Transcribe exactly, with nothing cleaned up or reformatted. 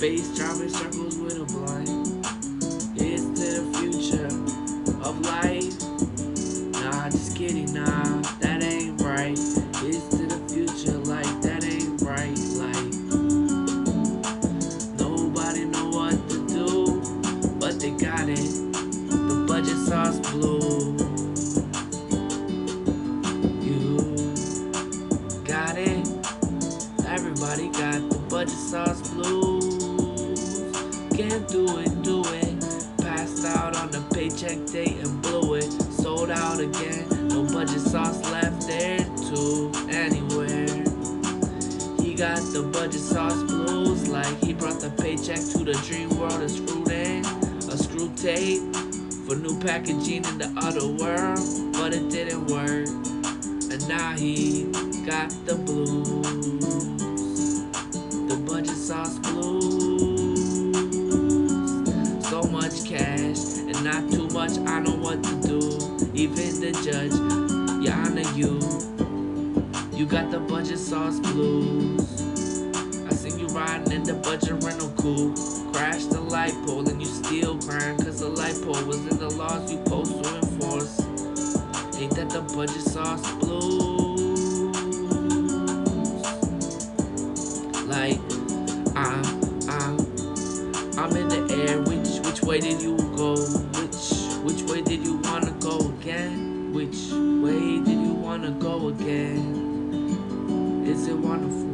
face driving circles with a blind. It's to the future of life. Nah, just kidding, nah, that ain't right. It's to the future, like, that ain't right. Like, nobody know what to do, but they got it. The budget sauce blue. You got it. Everybody got the budget sauce blues. Can't do it, do it. Passed out on the paycheck day and blew it. Sold out again. No budget sauce left there to anywhere. He got the budget sauce blues, like he brought the paycheck to the dream world and screwed in a screw tape for new packaging in the other world, but it didn't work. And now he got the blues. The budget sauce blues. So much cash and not too much, I know what to do. Even the judge, yeah, I honor you. You got the budget sauce blues. I seen you riding in the budget rental coupe. Crashed the light pole and you still crying cause the light pole was in the laws you supposed to enforce. Ain't that the budget sauce blues? Like, I'm, I'm, I'm in the air. Which, which way did you go? Which, which way did you wanna go again? Which way did you wanna go again? Is it wonderful?